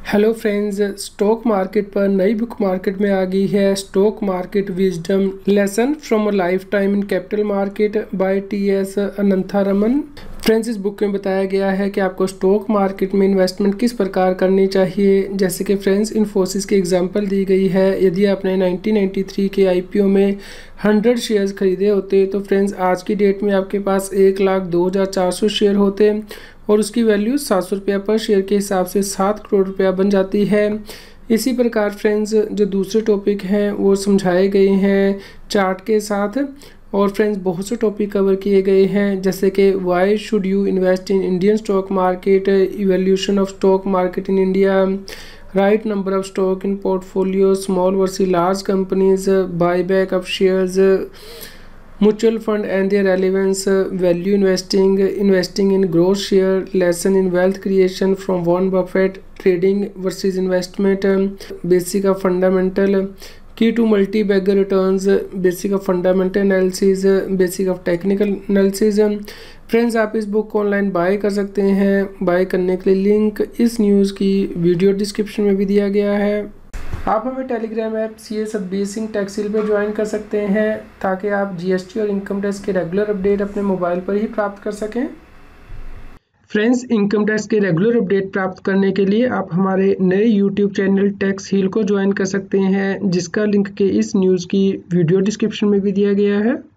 Hello friends, stock market पर नई book market में आ गई है stock market wisdom lesson from a lifetime in capital market by T S. Anantharaman. Friends, इस बुक में बताया गया है कि आपको स्टॉक मार्केट में इन्वेस्टमेंट किस प्रकार करनी चाहिए। जैसे कि फ्रेंड्स, इन्फोसिस की एग्जांपल दी गई है। यदि आपने 1993 के आईपीओ में 100 शेयर्स खरीदे होते तो फ्रेंड्स आज की डेट में आपके पास 1,02,400 शेयर होते और उसकी वैल्यू 700 रुपया पर शेयर के हिसाब से 7 करोड़ रुपया बन जाती है। इसी प्रकार फ्रेंड्स, जो दूसरे टॉपिक हैं वो समझाए गए हैं चार्ट के साथ। और फ्रेंड्स, बहुत से टॉपिक कवर किए गए हैं, जैसे कि why should you invest in Indian stock market, evolution of stock market in India, right number of stock in portfolio, small versus large companies, buyback of shares, mutual fund and their relevance, value investing, investing in growth share, lesson in wealth creation from Warren Buffett, trading versus investment, basic of fundamental, key to multi-bagger returns, basic of fundamental analysis, basic of technical analysis। Friends, आप इस book को online bye कर सकते हैं। Bye करने के लिए link इस न्यूज़ की वीडियो डिस्क्रिप्शन में भी दिया गया है। आप हमें Telegram app CA Satbir Singh टैक्सिल पर ज्वाइन कर सकते हैं ताकि आप GST और इनकम टैक्स के रेगुलर अपडेट अपने मोबाइल पर ही प्राप्त कर सकें। फ्रेंड्स, इनकम टैक्स के रेगुलर अपडेट प्राप्त करने के लिए आप हमारे नए YouTube चैनल टैक्स हील को ज्वाइन कर सकते हैं, जिसका लिंक के इस न्यूज़ की वीडियो डिस्क्रिप्शन में भी दिया गया है।